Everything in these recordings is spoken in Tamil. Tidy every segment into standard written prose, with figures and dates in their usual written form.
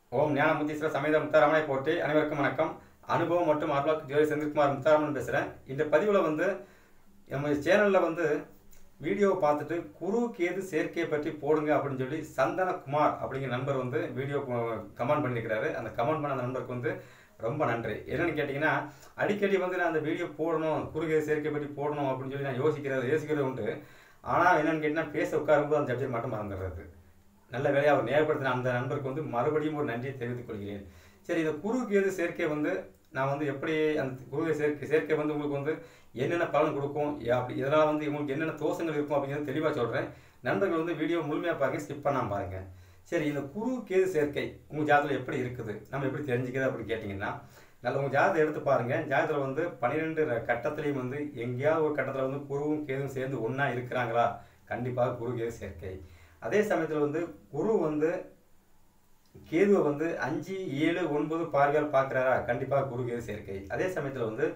ஓம் ஞானமுத்தீஸ்வர சமேத முத்தாராமனை போற்றி. அனைவருக்கும் வணக்கம். அனுபவம் மற்றும் அருளாக்கு ஜோதி செந்தில்குமார் முத்தாராமன் பேசுகிறேன். இந்த பதிவில் நம்ம சேனலில் வீடியோவை பார்த்துட்டு குரு கேது சேர்க்கையை பற்றி போடுங்க அப்படின்னு சொல்லி சந்தனகுமார் அப்படிங்கிற நண்பர் வீடியோ கமெண்ட் பண்ணியிருக்கிறாரு. அந்த கமெண்ட் பண்ண அந்த நண்பருக்கு ரொம்ப நன்றி. என்னென்னு கேட்டிங்கன்னா, அடிக்கடி நான் அந்த வீடியோ போடணும், குரு கேது சேர்க்கை பற்றி போடணும் அப்படின்னு சொல்லி நான் யோசிக்கிறது உண்டு. ஆனால் என்னென்னு கேட்டிங்கன்னா, பேச உட்காரும்போது அந்த சப்ஜெக்ட் மட்டும் மறந்துடுறது. நல்ல வேலையை அவர் நேர்படுத்தின அந்த நண்பருக்கு மறுபடியும் ஒரு நன்றியை தெரிவித்துக் கொள்கிறேன். சரி, இந்த குரு கேது சேர்க்கை நான் எப்படி அந்த குரு சேர்க்கை உங்களுக்கு என்னென்ன பலன் கொடுக்கும், அப்படி இதனால் உங்களுக்கு என்னென்ன தோஷங்கள் இருக்கும் அப்படிங்கிறது தெளிவாக சொல்கிறேன். நண்பர்கள் வீடியோ முழுமையாக பாருங்கள், ஸ்கிப் பண்ணாமல் பாருங்கள். சரி, இந்த குரு கேது சேர்க்கை உங்கள் ஜாதகத்தில் எப்படி இருக்குது, நம்ம எப்படி தெரிஞ்சுக்கிறது அப்படின்னு கேட்டிங்கன்னா, நல்ல உங்கள் ஜாதகத்தை எடுத்து பாருங்கள். ஜாதகத்தில் 12 கட்டத்துலேயும் எங்கேயாவது ஒரு கட்டத்தில் குருவும் கேதுவும் சேர்ந்து ஒன்றா இருக்கிறாங்களா, கண்டிப்பாக குரு கேது சேர்க்கை. அதே சமயத்தில் குரு கேதுவை 5, 7, 9 பார்வையால் பார்க்குறாரா, கண்டிப்பாக குரு கேது சேர்க்கை. அதே சமயத்தில்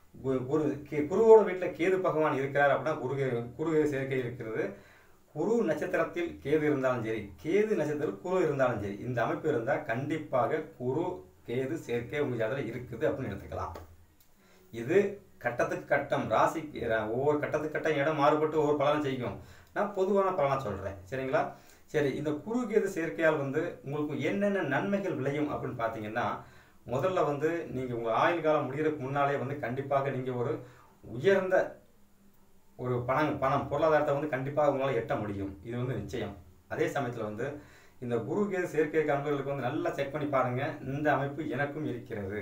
குருவோட வீட்டில் கேது பகவான் இருக்கிறார் அப்படின்னா குரு கேது சேர்க்கை இருக்கிறது. குரு நட்சத்திரத்தில் கேது இருந்தாலும் சரி, கேது நட்சத்திரத்தில் குரு இருந்தாலும் சரி, இந்த அமைப்பு இருந்தால் கண்டிப்பாக குரு கேது சேர்க்கை உங்கள் ஜாதகத்தில் இருக்குது அப்படின்னு எடுத்துக்கலாம். இது கட்டத்துக்கு கட்டம், ராசிக்கு ஒவ்வொரு கட்டத்துக்கு கட்டம் இடம் மாறுபட்டு ஒவ்வொரு பலனை செய்யும். நான் பொதுவான பலனாக சொல்கிறேன், சரிங்களா? சரி, இந்த குரு கேது சேர்க்கையால் உங்களுக்கு என்னென்ன நன்மைகள் விளையும் அப்படின்னு பார்த்தீங்கன்னா, முதல்ல நீங்கள் உங்கள் ஆயுள் காலம் முடிகிறதுக்கு முன்னாலே கண்டிப்பாக நீங்கள் ஒரு உயர்ந்த ஒரு பணம் பொருளாதாரத்தை கண்டிப்பாக உங்களால் எட்ட முடியும். இது நிச்சயம். அதே சமயத்தில் இந்த குரு கேது சேர்க்கை அன்பர்களுக்கு நல்லா செக் பண்ணி பாருங்கள், இந்த அமைப்பு எனக்கும் இருக்கிறது.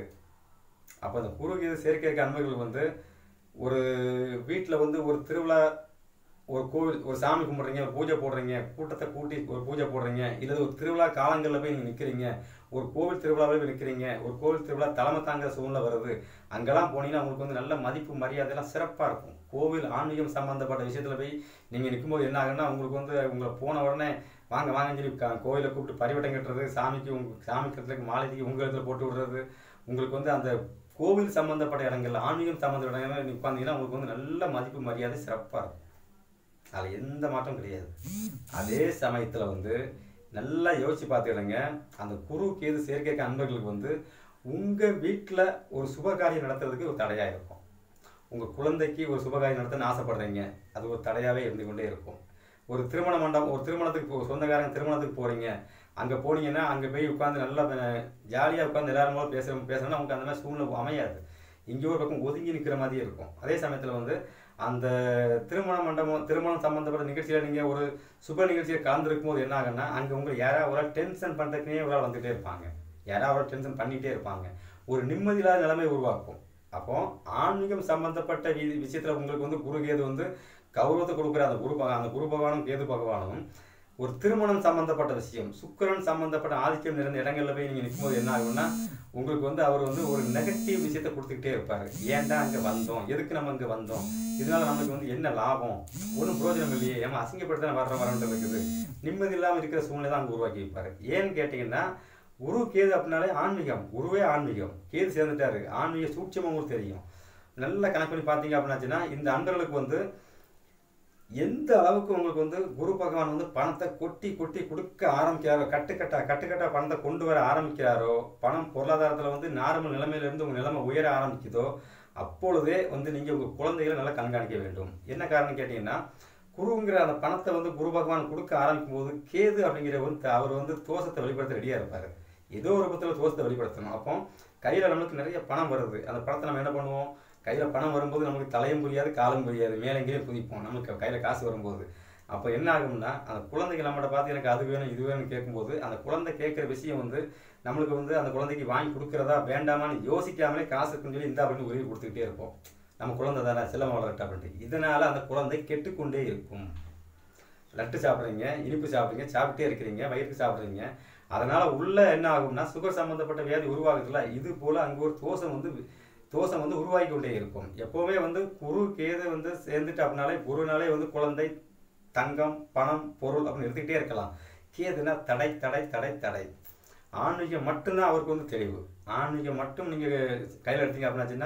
அப்போ இந்த குரு கேது சேர்க்கை அன்பர்கள் ஒரு வீட்டில் ஒரு திருவிழா, ஒரு கோவில், ஒரு சாமி கும்பிட்றீங்க, ஒரு பூஜை போடுறீங்க, கூட்டத்தை கூட்டி ஒரு பூஜை போடுறீங்க, இல்லை ஒரு திருவிழா காலங்களில் போய் நீங்கள் நிற்கிறீங்க, ஒரு கோவில் திருவிழாவில் போய் நிற்கிறீங்க, ஒரு கோவில் திருவிழா தலைமை தாங்கிற சூழ்நிலை வருது, அங்கெல்லாம் போனீங்கன்னா உங்களுக்கு நல்ல மதிப்பு மரியாதைலாம் சிறப்பாக இருக்கும். கோவில் ஆன்மீகம் சம்மந்தப்பட்ட விஷயத்தில் போய் நீங்கள் நிற்கும்போது என்ன ஆகுன்னா, உங்களுக்கு உங்களை போன உடனே வாங்க வாங்கன்னு சொல்லி கோவிலை கூப்பிட்டு பரிவட்டம் கட்டுறது, சாமி கட்டுறதுக்கு மாலைக்கு உங்கள் இடத்துல போட்டு விடுறது, உங்களுக்கு அந்த கோவில் சம்மந்தப்பட்ட இடங்கள்ல ஆன்மீகம் சம்மந்தப்பட்ட இடங்கள்ல நிற்பாந்தீங்கன்னா உங்களுக்கு நல்ல மதிப்பு மரியாதை சிறப்பாக இருக்கும். அதில் எந்த மாற்றம் கிடையாது. அதே சமயத்தில் நல்லா யோசிச்சு பார்த்துக்கிடுங்க, அந்த குரு கேது சேர்க்கை அன்பர்களுக்கு உங்கள் வீட்டில் ஒரு சுபகாரியம் நடத்துறதுக்கு ஒரு தடையாக இருக்கும். உங்கள் குழந்தைக்கு ஒரு சுபகாரியம் நடத்தணும்னு ஆசைப்படுறீங்க, அது ஒரு தடையாகவே இருந்து கொண்டே இருக்கும். ஒரு திருமண மண்டபம், ஒரு திருமணத்துக்கு சொந்தக்காரங்க திருமணத்துக்கு போகிறீங்க, அங்கே போனீங்கன்னா அங்கே போய் உட்காந்து நல்லா ஜாலியாக உட்காந்து எல்லாரும் போல பேசுகிறோன்னா உங்களுக்கு அந்த மாதிரி சூழ்நிலை அமையாது. இங்கே ஒரு பக்கம் ஒதுங்கி நிற்கிற மாதிரியே இருக்கும். அதே சமயத்தில் அந்த திருமண மண்டபம், திருமணம் சம்மந்தப்பட்ட நிகழ்ச்சியில் நீங்கள் ஒரு சுப நிகழ்ச்சியில் கலந்துருக்கும் போது என்ன ஆகுன்னா, அங்கே உங்களை யாராவது ஒரு டென்ஷன் பண்ணுறதுக்குனே ஒரு ஆள் வந்துகிட்டே இருப்பாங்க, யாராவது ஒரு டென்ஷன் பண்ணிகிட்டே இருப்பாங்க, ஒரு நிம்மதியில்லாத நிலைமை உருவாக்கும். அப்போ ஆன்மீகம் சம்மந்தப்பட்ட விஷயத்தில் உங்களுக்கு குரு கேது கௌரவத்தை கொடுக்குற அந்த குரு பகவானும் கேது பகவானும் ஒரு திருமணம் சம்பந்தப்பட்ட விஷயம், சுக்கிரன் சம்பந்தப்பட்ட ஆதிக்கம் நிறைந்த இடங்கள்ல போய் நீங்கள் நிற்கும்போது என்ன ஆகும்னா, உங்களுக்கு அவர் ஒரு நெகட்டிவ் விஷயத்தை கொடுத்துக்கிட்டே இருப்பார். ஏன்டா அங்கே வந்தோம், எதுக்கு நம்ம அங்கே வந்தோம், இதனால நமக்கு என்ன லாபம், ஒன்றும் பிரயோஜனம் இல்லையே, ஏமா அசிங்கப்படுத்த வரன்ட்டு இருக்குது, நிம்மதி இல்லாமல் இருக்கிற சூழ்நிலை தான் அங்கே உருவாக்கி வைப்பார். ஏன்னு கேட்டிங்கன்னா, குரு கேது அப்படின்னாலே ஆன்மீகம், குருவே ஆன்மீகம், கேது சேர்ந்துட்டாரு, ஆன்மீக சூட்சமாக உங்களுக்கு தெரியும். நல்லா கணக்கு பண்ணி பார்த்தீங்க அப்படின்னாச்சுன்னா, இந்த அன்பர்களுக்கு எந்த அளவுக்கு உங்களுக்கு குரு பகவான் பணத்தை கொட்டி கொட்டி கொடுக்க ஆரம்பிக்கிறாரோ, கட்டுக்கட்டா பணத்தை கொண்டு வர ஆரம்பிக்கிறாரோ, பணம் பொருளாதாரத்தில் நார்மல் நிலைமையிலிருந்து உங்கள் நிலைமை உயர ஆரம்பிக்குதோ, அப்பொழுதே நீங்கள் உங்கள் குழந்தைகளை நல்லா கண்காணிக்க வேண்டும். என்ன காரணம் கேட்டிங்கன்னா, குருங்கிற அந்த பணத்தை குரு பகவான் கொடுக்க ஆரம்பிக்கும் போது கேது அப்படிங்கிற அவர் தோஷத்தை வெளிப்படுத்த ரெடியாக இருப்பார். ஏதோ ஒரு பத்தில் தோஷத்தை வெளிப்படுத்தணும். அப்போ கையில் நம்மளுக்கு நிறைய பணம் வருது, அந்த பணத்தை நம்ம என்ன பண்ணுவோம், கையில் பணம் வரும்போது நமக்கு தலையும் புரியாது, காலும் புரியாது, மேலெங்கேயும் குதிப்போம் நமக்கு கையில் காசு வரும்போது. அப்போ என்ன ஆகும்னா, அந்த குழந்தைகள் நம்மகிட்ட பார்த்து எனக்கு அது வேணும் இது வேணும்னு கேட்கும்போது, அந்த குழந்தை கேட்குற விஷயம் நம்மளுக்கு அந்த குழந்தைக்கு வாங்கி கொடுக்குறதா வேண்டாமான்னு யோசிக்காமலே காசுக்குன்னு சொல்லி இந்த அப்படின்னு உதவி கொடுத்துக்கிட்டே இருப்போம். நம்ம குழந்தை தானே செல்லம் வளரட்டா அப்படின்ட்டு. இதனால் அந்த குழந்தை கெட்டுக்கொண்டே இருக்கும். லட்டு சாப்பிட்றீங்க, இனிப்பு சாப்பிட்றீங்க, சாப்பிட்டே இருக்கிறீங்க, வயிற்றுக்கு சாப்பிட்றீங்க, அதனால் உள்ள என்ன ஆகும்னா சுகர் சம்மந்தப்பட்ட வியாதி உருவாகுதுல, இது போல் அங்கே ஒரு தோஷம் உருவாகி கொண்டே இருக்கும். எப்போவுமே குரு கேது சேர்ந்துட்டு அப்படின்னாலே குருனாலே குழந்தை, தங்கம், பணம், பொருள் அப்படின்னு எடுத்துக்கிட்டே இருக்கலாம். கேதுனா தடை தடை தடை தடை. ஆன்மீகம் மட்டும்தான் அவருக்கு தெளிவு. ஆன்மீகம் மட்டும் நீங்கள் கையில் எடுத்தீங்க அப்படின்னாச்சுன்னா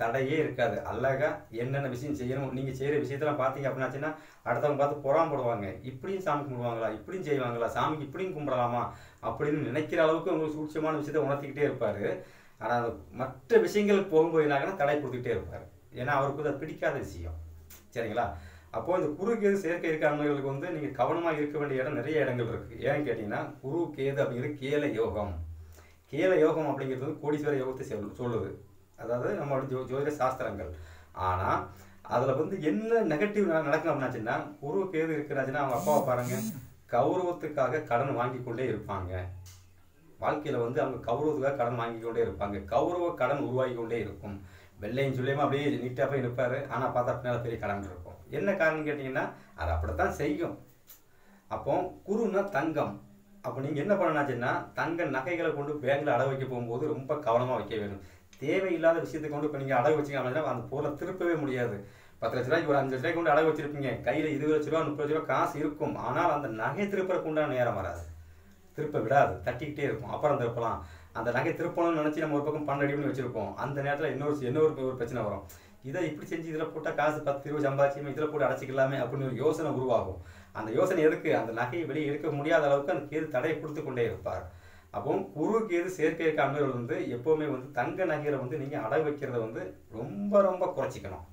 தடையே இருக்காது. அழகா என்னென்ன விஷயம் செய்யணும், நீங்கள் செய்கிற விஷயத்தெல்லாம் பார்த்தீங்க அப்படின்னாச்சுன்னா அடுத்தவங்க பார்த்து பொறாமப்படுவாங்க. இப்படியும் சாமி கும்பிடுவாங்களா, இப்படியும் செய்வாங்களா, சாமிக்கு இப்படியும் கும்பிடலாமா அப்படின்னு நினைக்கிற அளவுக்கு உங்களுக்கு சூட்சமான விஷயத்தை உணர்த்திக்கிட்டே இருப்பார். ஆனால் மற்ற விஷயங்கள் போகும்போது என்னாகனா தடை கொடுத்துக்கிட்டே இருப்பார். ஏன்னா அவருக்கு அது பிடிக்காத விஷயம். சரிங்களா? அப்போது இந்த குரு கேது சேர்க்கை இருக்க அன்பர்களுக்கு வந்து நீங்கள் கவனமாக இருக்க வேண்டிய இடம் நிறைய இடங்கள் இருக்குது. ஏன்னு கேட்டிங்கன்னா குரு கேது அப்படிங்கிறது கேல யோகம். கேல யோகம் அப்படிங்கிறது வந்து கோடீஸ்வர யோகத்தை சொல்லுது. அதாவது நம்மளோட ஜோதிட சாஸ்திரங்கள். ஆனால் அதில் வந்து என்ன நெகட்டிவ் நடக்கும் அப்படின்னாச்சுன்னா குரு கேது இருக்கிறாச்சுன்னா அவங்க அப்பாவை பாருங்கள், கௌரவத்துக்காக கடன் வாங்கி கொண்டே இருப்பாங்க. வாழ்க்கையில் வந்து அவங்க கௌரவத்துக்காக கடன் வாங்கி கொண்டே இருப்பாங்க. கௌரவ கடன் உருவாகி கொண்டே இருக்கும். வெள்ளையும் சொல்லியுமா அப்படியே நீட்டாக போய் நிற்பார். ஆனால் பார்த்தா பின்னால் பெரிய கடன் இருக்கும். என்ன காரணம் கேட்டிங்கன்னா அது அப்படித்தான் செய்யும். அப்போ குருன்னா தங்கம். அப்போ நீங்கள் என்ன பண்ணணும்னாச்சுன்னா தங்க நகைகளை கொண்டு பேங்கில் அடகு வைக்க போகும்போது ரொம்ப கவனமாக வைக்க வேணும். தேவையில்லாத விஷயத்தை கொண்டு இப்போ நீங்கள் அடகு வச்சிங்க அப்படின்னா அந்த பொருளை திருப்பவே முடியாது. 10 லட்ச ரூபாய்க்கு ஒரு 5 லட்ச ரூபாய்க்கு கொண்டு அடகு வச்சிருப்பீங்க. கையில் 20 லட்ச ரூபா 30 லட்ச ரூபா காசு இருக்கும். ஆனால் அந்த நகை திருப்பறக்கு உண்டான நேரம் வராது. திருப்ப விடாது, தட்டிக்கிட்டே இருக்கும். அப்புறம் திருப்பலாம். அந்த நகை திருப்பணும்னு நினச்சி நம்ம ஒரு பக்கம் 12 அடி பண்ணி வச்சுருப்போம். அந்த நேரத்தில் இன்னொரு பிரச்சனை வரும். இதை இப்படி செஞ்சு இதில் போட்டால் காசு 10 20 சம்பாதிச்சு இதில் போட்டு அடைச்சிக்கலாமே அப்படின்னு ஒரு யோசனை உருவாகும். அந்த யோசனை எதுக்கு? அந்த நகையை வெளியே எடுக்க முடியாத அளவுக்கு அந்த கேது தடையை கொடுத்து கொண்டே இருப்பார். அப்போ குரு கேது சேர்க்கை இருக்க அன்பர்கள் வந்து எப்போவுமே வந்து தங்க நகைகளை வந்து நீங்கள் அடகு வைக்கிறத வந்து ரொம்ப ரொம்ப குறைச்சிக்கணும்.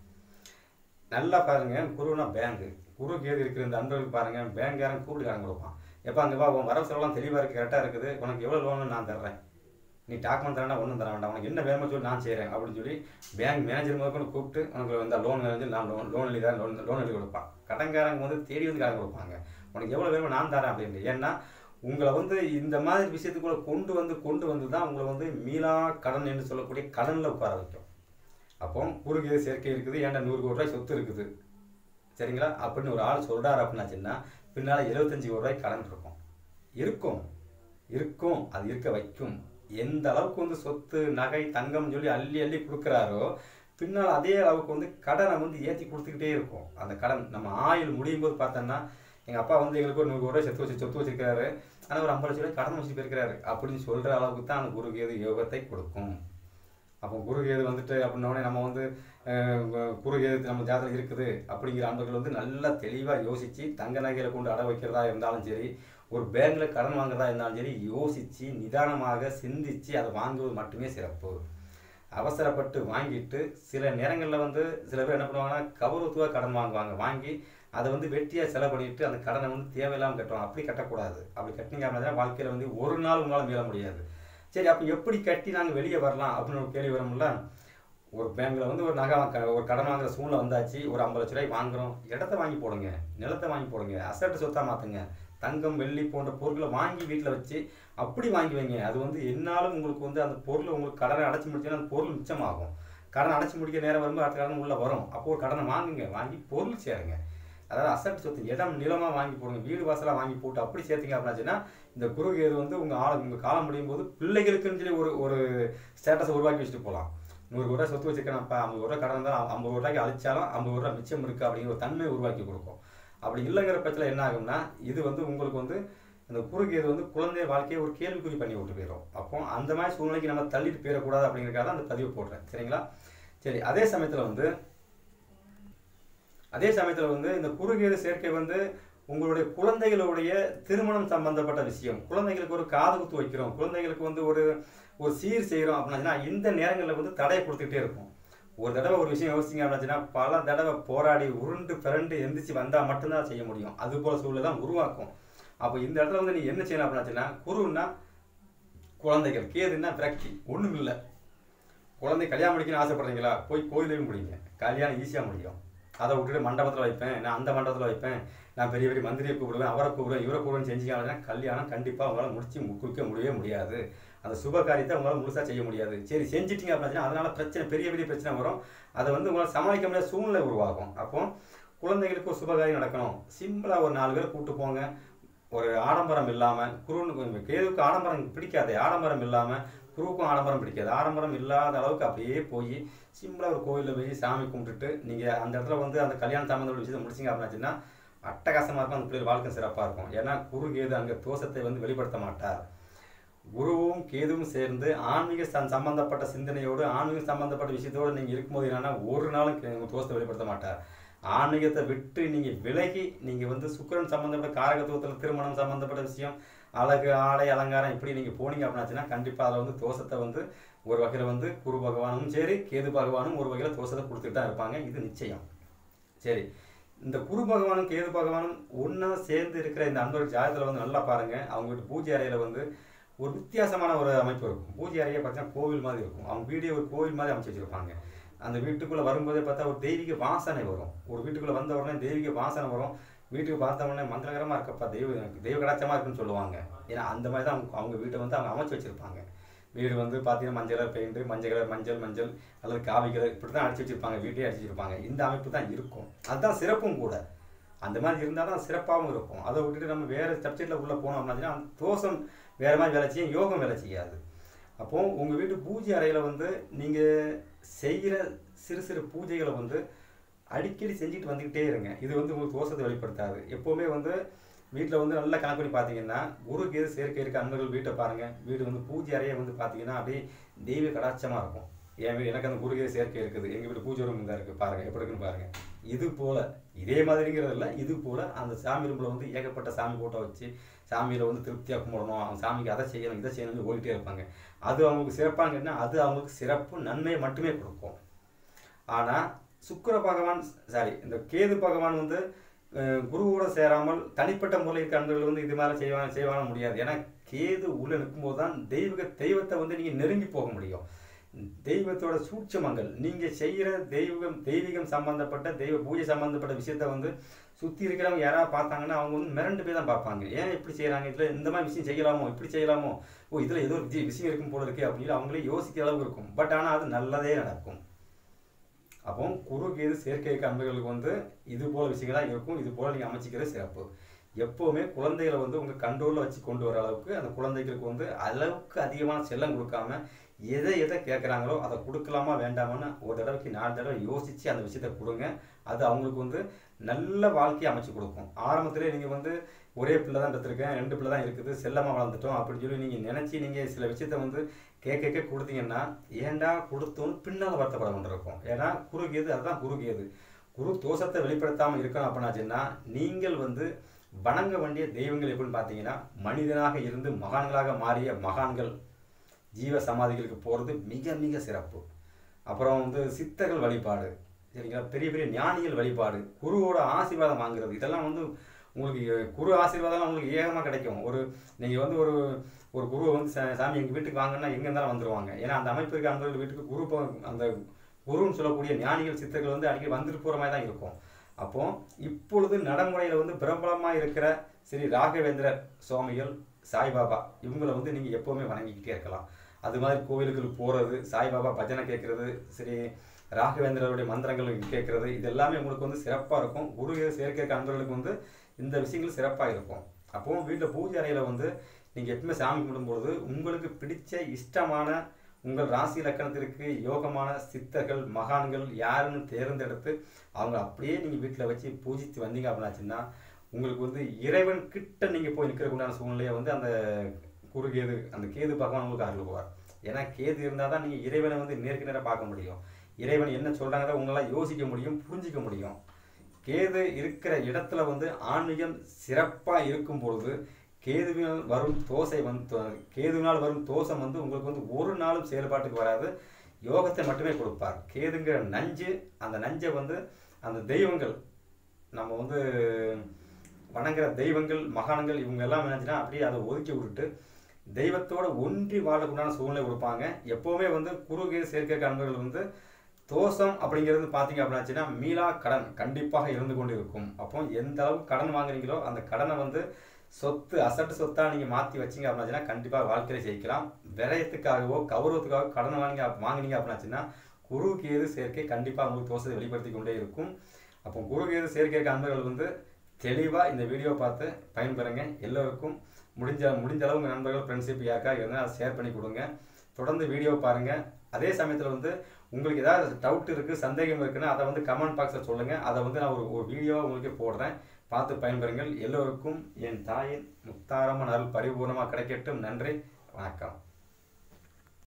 நல்லா பாருங்கள், குருனா பேங்கு. குரு கேது இருக்கிற இந்த அன்பர்களுக்கு பாருங்கள், பேங்காரன் கூப்பிட்டுக்காரங்க கொடுப்பான். எப்போ அங்கே வா, உன் வரவு செலவெல்லாம் தெளிவாக இருக்குது, கரெக்டாக இருக்குது, உனக்கு எவ்வளோ லோனு நான் தர்றேன், நீ டாக்குமெண்ட் தரேன்னா ஒன்றும் தர வேண்டாம், உனக்கு என்ன வேணுமோ சொல்லி நான் செய்கிறேன் அப்படின்னு சொல்லி பேங்க் மேனேஜர் முதற்கொண்டு கூப்பிட்டு உனக்கு இந்த லோன் வேணும் நான் லோன் எழுதி கொடுப்பான். கடன்காரங்க வந்து தேடி வந்து கடன் கொடுப்பாங்க. உனக்கு எவ்வளோ வேணுமோ நான் தரேன் அப்படின்ட்டு. ஏன்னா உங்களை வந்து இந்த மாதிரி விஷயத்துக்குள்ள கொண்டு வந்து தான் உங்களை வந்து மீளா கடன் என்று சொல்லக்கூடிய கடனில் உட்கார வைக்கும். அப்போ குறுகிய சேர்க்கை இருக்குது, ஏன்டா 100 கோடி ரூபாய் சொத்து இருக்குது, சரிங்களா அப்படின்னு ஒரு ஆள் சொல்கிறார் அப்படின்னாச்சுன்னா பின்னால் 75 கோடி ரூபாய் கடன் இருக்கும். அது இருக்க வைக்கும். எந்த அளவுக்கு வந்து சொத்து நகை தங்கம் சொல்லி அள்ளி அள்ளி கொடுக்குறாரோ பின்னால் அதே அளவுக்கு வந்து கடனை வந்து ஏற்றி கொடுத்துக்கிட்டே இருக்கும். அந்த கடன் நம்ம ஆயுள் முடியும் போது பார்த்தோன்னா எங்கள் அப்பா வந்து எங்களுக்கு ஒரு 100 கோடி ரூபாய் சொத்து வச்சிருக்காரு, ஆனால் ஒரு 50 லட்ச ரூபாய் கடன் வச்சுட்டு போயிருக்கிறாரு அப்படின்னு சொல்கிற அளவுக்கு தான் அந்த குருகேது யோகத்தை கொடுக்கும். அப்போ குருகேது வந்துட்டு அப்படின்னோடனே நம்ம வந்து குருகேது நம்ம ஜாதகம் இருக்குது அப்படிங்கிற அன்பர்கள் வந்து நல்லா தெளிவாக யோசித்து தங்க நகைகளை கொண்டு அடை வைக்கிறதா இருந்தாலும் சரி, ஒரு பேங்கில் கடன் வாங்குறதா இருந்தாலும் சரி, யோசித்து நிதானமாக சிந்தித்து அதை வாங்குவது மட்டுமே சிறப்பு. அவசரப்பட்டு வாங்கிட்டு சில நேரங்களில் வந்து சில பேர் என்ன பண்ணுவாங்கன்னா கௌரவத்துவாக கடன் வாங்கி அதை வந்து வெட்டியாக செலவு பண்ணிட்டு அந்த கடனை வந்து தேவையில்லாமல் கட்டுவாங்க. அப்படி கட்டக்கூடாது. அப்படி கட்டினீங்க அப்படின்னா வாழ்க்கையில் வந்து ஒரு நாள் உங்களால் மீள முடியாது. சரி, அப்போ எப்படி கட்டி நாங்கள் வெளியே வரலாம் அப்படின்னு ஒரு கேள்வி வரும்ல. ஒரு பேங்கில் வந்து ஒரு கடன் வாங்குற சூழ்நிலை வந்தாச்சு, ஒரு 50 லட்ச ரூபாய் வாங்குகிறோம், இடத்த வாங்கி போடுங்க, நிலத்தை வாங்கி போடுங்க, அசட்டு சொத்தாக மாற்றுங்க, தங்கம் வெள்ளி போன்ற பொருட்களை வாங்கி வீட்டில் வச்சு அப்படி வாங்கி வைங்க. அது வந்து என்னாலும் உங்களுக்கு வந்து அந்த பொருள் உங்களுக்கு கடனை அடைச்சி முடிச்சுன்னா அந்த பொருள் மிச்சமாகும். கடனை அடைச்சி முடிக்கிற நேரம் வரும்போது அடுத்த கடன் உள்ளே வரும். அப்போ ஒரு கடனை வாங்கி பொருள் சேருங்க. அதாவது அசட்டு சொத்து இடம் நிலமாக வாங்கி போடுங்க, வீடு வாசலாக வாங்கி போட்டு அப்படி சேர்த்திங்க அப்படின்னாச்சுன்னா இந்த குருகேது வந்து உங்கள் காலம் முடியும் போது பிள்ளைகளுக்குன்னு சொல்லி ஒரு ஸ்டேட்டஸை உருவாக்கி வச்சுட்டு போகலாம். 100 கோடி ரூபாய் சொத்து வச்சுருக்கேன்ப்பா, 50 கோடி கடன் இருந்தால் 50 ரூபாய்க்கு அழிச்சாலும் 50 ரூபாய் மிச்சம் இருக்குது அப்படிங்கிற ஒரு தன்மையை உருவாக்கி கொடுக்கும். அப்படி இல்லைங்கிற பட்சத்தில் என்ன ஆகும்னா இது வந்து உங்களுக்கு வந்து இந்த குறுகேது வந்து குழந்தை வாழ்க்கையை ஒரு கேள்விக்குறி பண்ணி விட்டு போயிடும். அப்போ அந்த மாதிரி சூழ்நிலைக்கு நம்ம தள்ளிட்டு போயிடக்கூடாது அப்படிங்கிறக்காக அந்த பதிவு போடுறேன், சரிங்களா? சரி, அதே சமயத்தில் வந்து இந்த குறுகேது சேர்க்கை வந்து உங்களுடைய குழந்தைகளுடைய திருமணம் சம்பந்தப்பட்ட விஷயம், குழந்தைகளுக்கு ஒரு காது குத்து வைக்கிறோம், குழந்தைகளுக்கு வந்து ஒரு சீர் செய்கிறோம் அப்படின்னா இந்த நேரங்களில் வந்து தடையை கொடுத்துக்கிட்டே இருக்கும். ஒரு தடவை ஒரு விஷயம் யோசிச்சிங்க அப்படின்னா பல தடவை போராடி உருண்டு பிறண்டு எந்திரிச்சு வந்தால் மட்டும்தான் செய்ய முடியும். அது போல சூழ்நிலை தான் உருவாக்கும். அப்போ இந்த இடத்துல வந்து நீ என்ன செய்யணும் அப்படின்னாச்சுன்னா குருன்னா குழந்தைகள், கேதுன்னா விரக்தி, ஒன்றும் இல்லை. குழந்தை கல்யாணம் முடிக்கணும்னு ஆசைப்படுறீங்களா, போய் கோயிலையும் முடிங்க, கல்யாணம் ஈஸியாக முடியும். அதை விட்டுட்டு மண்டபத்தில் வைப்பேன், நான் அந்த மண்டபத்தில் வைப்பேன், நான் பெரிய பெரிய மந்திரியை கூப்பிடுவேன், அவரை கூப்பிடுவேன், இவரை கூப்பிடுவேன் செஞ்சீங்க அப்படின்னா கல்யாணம் கண்டிப்பாக அவங்களால கொடுக்க முடியவே முடியாது. அந்த சுப காரியத்தை உங்களால் முழுசாக செய்ய முடியாது. சரி, செஞ்சிட்டிங்க அப்படின்னா அதனால் பெரிய பிரச்சனை வரும். அதை வந்து உங்களால் சமாளிக்க முடியாத சூழ்நிலை உருவாகும். அப்போ குழந்தைகளுக்கு ஒரு சுபகாரியம் நடக்கணும், சிம்பிளாக ஒரு 4 பேர் கூப்பிட்டு போங்க. ஒரு ஆடம்பரம் இல்லாமல், கேதுக்கு ஆடம்பரம் பிடிக்காது, ஆடம்பரம் இல்லாமல் குருவுக்கும் ஆடம்பரம் பிடிக்காது, ஆடம்பரம் இல்லாத அளவுக்கு அப்படியே போய் சிம்பிளாக ஒரு கோயிலில் போய் சாமி கும்பிட்டுட்டு நீங்கள் அந்த இடத்துல வந்து அந்த கல்யாண சம்பந்தப்பட்ட விஷயத்தை முடிச்சிங்க அப்படின்னாச்சுன்னா அட்டகாசமாக இருக்கும். அந்த பிள்ளைகள் வாழ்க்கை சிறப்பாக இருக்கும். ஏன்னா குரு கேது அங்கே தோஷத்தை வந்து வெளிப்படுத்த மாட்டார். குருவும் கேதுவும் சேர்ந்து ஆன்மீக சம்பந்தப்பட்ட சிந்தனையோடு ஆன்மீக சம்பந்தப்பட்ட விஷயத்தோடு நீங்கள் இருக்கும்போது என்னன்னா ஒரு நாளும் உங்கள் தோஷத்தை வெளிப்படுத்த மாட்டார். ஆன்மீகத்தை விட்டு நீங்கள் விலகி நீங்கள் வந்து சுக்கிரன் சம்பந்தப்பட்ட காரகத்துவத்தில் திருமணம் சம்பந்தப்பட்ட விஷயம், அழகு, ஆடை, அலங்காரம் இப்படி நீங்கள் போனீங்க அப்படின்னாச்சுன்னா கண்டிப்பாக அதில் வந்து தோஷத்தை வந்து ஒரு வகையில் வந்து குரு பகவானும் சரி கேது பகவானும் ஒரு வகையில் தோஷத்தை கொடுத்துட்டு தான் இருப்பாங்க. இது நிச்சயம். சரி, இந்த குரு பகவானும் கேது பகவானும் ஒன்றா சேர்ந்து இருக்கிற இந்த அன்பர்கள் ஜாதகத்தில் வந்து நல்லா பாருங்கள். அவங்க வீட்டு பூஜை அறையில் வந்து ஒரு வித்தியாசமான ஒரு அமைப்பு இருக்கும். பூஜை அறையை பார்த்தீங்கன்னா கோவில் மாதிரி இருக்கும். அவங்க வீடியோ ஒரு கோவில் மாதிரி அமைச்சு வச்சுருப்பாங்க. அந்த வீட்டுக்குள்ளே வரும்போதே பார்த்தா ஒரு தெய்வீக வாசனை வரும். ஒரு வீட்டுக்குள்ளே வந்த உடனே தெய்வீக வாசனை வரும். வீட்டுக்கு பார்த்த உடனே மங்களகரமாக இருக்கப்பா, தெய்வ கடாட்சமாக இருக்குன்னு சொல்லுவாங்க. ஏன்னா அந்த மாதிரி தான் அவங்க வீட்டை வந்து அவங்க அமைச்சு வச்சுருப்பாங்க. வீடு வந்து பார்த்தீங்கன்னா மஞ்சள் கலர் பெயிண்ட்டு, மஞ்சள் கலர் மஞ்சள் அல்லது காவி கலர் இப்படி தான் அடிச்சு வச்சுருப்பாங்க. வீட்டையே அடிச்சு வச்சுருப்பாங்க. இந்த அமைப்பு தான் இருக்கும். அதுதான் சிறப்பும் கூட. அந்த மாதிரி இருந்தால் தான் சிறப்பாகவும் இருக்கும். அதை விட்டுட்டு நம்ம வேறு சப்ஜெக்டில் உள்ளே போனோம் அப்படின்னா அந்த தோஷம் வேறு மாதிரி வேலை செய்யும், யோகம் வேலை செய்யாது. அப்போது உங்கள் வீட்டு பூஜை அறையில் வந்து நீங்கள் செய்கிற சிறு சிறு பூஜைகளை வந்து அடிக்கடி செஞ்சுட்டு வந்துக்கிட்டே இருங்க. இது வந்து உங்களுக்கு தோஷத்தை வெளிப்படுத்தாது. எப்போவுமே வந்து வீட்டில் வந்து நல்லா கணக்கு பண்ணி பார்த்தீங்கன்னா குரு கேது சேர்க்கை இருக்க அன்பர்கள் வீட்டை பாருங்கள். வீடு வந்து பூஜை அறையை வந்து பார்த்தீங்கன்னா அப்படியே தெய்வ கடாட்சமாக இருக்கும். என் வீடு எனக்கு அந்த குரு கேது சேர்க்கை இருக்குது, எங்கள் வீட்டு பூஜை ரூம் தான் இருக்குது பாருங்கள், எப்படி இருக்குன்னு பாருங்கள். இது போல் இதே மாதிரிங்கிறது இல்லை, இது போல் அந்த சாமி ரூமில் வந்து ஏகப்பட்ட சாமி ஃபோட்டோ வச்சு சாமியில் வந்து திருப்தியாக கும்பிடணும், அவங்க சாமிக்கு அதை செய்யணும் இதை செய்யணும்னு ஓடிட்டே இருப்பாங்க. அது அவங்களுக்கு சிறப்பாக கேட்டால் அது அவங்களுக்கு சிறப்பு நன்மையை மட்டுமே கொடுக்கும். ஆனால் சுக்கிர பகவான் இந்த கேது பகவான் வந்து குருவோட சேராமல் தனிப்பட்ட முறையில் இருக்க அன்பர்கள் வந்து இது மாதிரி செய்வாங்க முடியாது. ஏன்னா கேது உள்ள நிற்கும்போது தான் தெய்வத்தை வந்து நீங்கள் நெருங்கி போக முடியும். தெய்வத்தோட சூட்சமங்கள் நீங்கள் செய்கிற தெய்வீகம் சம்பந்தப்பட்ட தெய்வ பூஜை சம்பந்தப்பட்ட விஷயத்த வந்து சுற்றி இருக்கிறவங்க யாராவது பார்த்தாங்கன்னா அவங்க வந்து மிரண்டு போய் தான் பார்ப்பாங்க. ஏன் இப்படி செய்கிறாங்க, இதில் இந்த மாதிரி விஷயம் செய்யலாமோ, இப்படி செய்யலாமோ, ஓ இதில் ஏதோ ஒரு விஷயம் இருக்கும் போல இருக்கு அப்படின்னு அவங்களே யோசிக்கிற அளவுக்கு இருக்கும். பட் ஆனால் அது நல்லதே நடக்கும். அப்போ குரு கேது சேர்க்கை அன்பர்களுக்கு வந்து இது போல் விஷயங்கள்லாம் இருக்கும். இது போல் நீங்கள் அமைச்சிக்கிறது சிறப்பு. எப்போவுமே குழந்தைகளை வந்து உங்கள் கண்ட்ரோலில் வச்சு கொண்டு வர அளவுக்கு அந்த குழந்தைகளுக்கு வந்து அளவுக்கு அதிகமான செல்லம் கொடுக்காம எதை கேட்குறாங்களோ அதை கொடுக்கலாமா வேண்டாமான்னு ஒரு தடவைக்கு 4 தடவை யோசித்து அந்த விஷயத்தை கொடுங்க. அது அவங்களுக்கு வந்து நல்ல வாழ்க்கையை அமைச்சு கொடுக்கும். ஆரம்பத்திலே நீங்கள் வந்து ஒரே பிள்ளை தான் பெற்றிருக்கேன், 2 பிள்ளை தான் இருக்குது, செல்லமாக வளர்ந்துட்டோம் அப்படின்னு சொல்லி நீங்கள் நினச்சி நீங்கள் சில விஷயத்த வந்து கேட்க கொடுத்தீங்கன்னா ஏண்டா கொடுத்தோன்னு பின்னால் வருத்தப்பட கொண்டிருக்கும். ஏன்னா குரு கேது அதுதான் குரு கேது. குரு தோஷத்தை வெளிப்படுத்தாமல் இருக்கணும் அப்படின்னாச்சுன்னா நீங்கள் வந்து வணங்க வேண்டிய தெய்வங்கள் எப்படின்னு பார்த்தீங்கன்னா மனிதனாக இருந்து மகான்களாக மாறிய மகான்கள் ஜீவ சமாதிகளுக்கு போகிறது மிக மிக சிறப்பு. அப்புறம் வந்து சித்தர்கள் வழிபாடு, சரிங்களா, பெரிய பெரிய ஞானிகள் வழிபாடு, குருவோட ஆசீர்வாதம் வாங்குறது, இதெல்லாம் வந்து உங்களுக்கு குரு ஆசீர்வாதம் உங்களுக்கு ஏகமாக கிடைக்கும். நீங்கள் வந்து ஒரு குருவை வந்து சாமி எங்கள் வீட்டுக்கு வாங்கன்னா எங்கே இருந்தாலும் வந்துடுவாங்க. ஏன்னா அந்த அமைப்பு இருக்க அந்த வீட்டுக்கு அந்த குருன்னு சொல்லக்கூடிய ஞானிகள் சித்தர்கள் வந்து அடிக்கடி வந்துட்டு போகிற மாதிரி தான் இருக்கும். அப்போது இப்பொழுது நடைமுறையில் வந்து பிரபலமாக இருக்கிற ஸ்ரீ ராகவேந்திரர் சுவாமிகள், சாய்பாபா இவங்களை வந்து நீங்கள் எப்போவுமே வணங்கிக்கிட்டே இருக்கலாம். அது மாதிரி கோவிலுக்கு போகிறது, சாய்பாபா பஜனை கேட்குறது, ஸ்ரீ ராகவேந்திரருடைய மந்திரங்கள் கேட்குறது, இது எல்லாமே உங்களுக்கு வந்து சிறப்பாக இருக்கும். குரு சேர்க்கை அன்பர்களுக்கு வந்து இந்த விஷயங்கள் சிறப்பாக இருக்கும். அப்போது வீட்டில் பூஜை அறையில் வந்து நீங்கள் எப்பவுமே சாமி கும்பிடும்பொழுது உங்களுக்கு பிடிச்ச இஷ்டமான உங்கள் ராசி இலக்கணத்திற்கு யோகமான சித்தர்கள் மகான்கள் யாருன்னு தேர்ந்தெடுத்து அவங்க அப்படியே நீங்கள் வீட்டில் வச்சு பூஜித்து வந்தீங்க அப்படின்னாச்சுன்னா உங்களுக்கு வந்து இறைவன் கிட்ட நீங்கள் போய் நிற்கிறதுக்குண்டான சூழ்நிலையை வந்து அந்த குறுகேது அந்த கேது பகவான் உங்களுக்கு அருள்வார். ஏன்னா கேது இருந்தால் தான் நீங்கள் இறைவனை வந்து நேருக்கு நேராக பார்க்க முடியும். இறைவன் என்ன சொல்கிறாங்க உங்களால் யோசிக்க முடியும், புரிஞ்சிக்க முடியும். கேது இருக்கிற இடத்துல வந்து ஆன்மீகம் சிறப்பாக இருக்கும் பொழுது கேதுவினால் வரும் தோஷம் வந்து உங்களுக்கு வந்து ஒரு நாளும் செயல்பாட்டுக்கு வராது, யோகத்தை மட்டுமே கொடுப்பார். கேதுங்கிற நஞ்சு, அந்த நஞ்சை வந்து அந்த தெய்வங்கள் நம்ம வந்து வணங்குற தெய்வங்கள் மகான்கள் இவங்க எல்லாம் நினைச்சுன்னா அப்படியே அதை ஒதுக்கி விட்டுட்டு தெய்வத்தோட ஒன்றி வாழக்கூடான சூழ்நிலை கொடுப்பாங்க. எப்போவுமே வந்து குறுகிய சேர்க்கை அன்பர்கள் வந்து தோஷம் அப்படிங்கிறது பார்த்தீங்க அப்படின்னாச்சுன்னா மீளா கடன் கண்டிப்பாக இருந்து கொண்டு இருக்கும். அப்போ எந்த அளவுக்கு கடன் வாங்குறீங்களோ அந்த கடனை வந்து அசட்டு சொத்தாக நீங்கள் மாற்றி வச்சிங்க அப்படின்னாச்சுன்னா கண்டிப்பாக வாழ்க்கையில் ஜெயிக்கலாம். விரயத்துக்காகவோ கௌரவத்துக்காக கடன் வாங்கினீங்க அப்படின்னாச்சுன்னா குரு கேது சேர்க்கை கண்டிப்பாக உங்களுக்கு தோஷத்தை வெளிப்படுத்தி கொண்டே இருக்கும். அப்போ குரு கேது சேர்க்கை அன்பர்கள் வந்து தெளிவாக இந்த வீடியோ பார்த்து பயன்பெறுங்க. எல்லோருக்கும் முடிஞ்ச அளவு உங்கள் நண்பர்கள் ஃப்ரெண்ட்ஷிப் யாருக்காக இருந்தால் அதை ஷேர் பண்ணி கொடுங்க. தொடர்ந்து வீடியோ பாருங்கள். அதே சமயத்தில் வந்து உங்களுக்கு ஏதாவது டவுட் இருக்குது, சந்தேகம் இருக்குன்னா அதை வந்து கமெண்ட் பாக்ஸில் சொல்லுங்கள். அதை வந்து நான் ஒரு வீடியோவாக உங்களுக்கு போடுறேன், பார்த்து பயன்பெறுங்கள். எல்லோருக்கும் என் தாயின் முத்தாரமான அருள் பரிபூர்ணமாக கிடைக்கட்டும். நன்றி, வணக்கம்.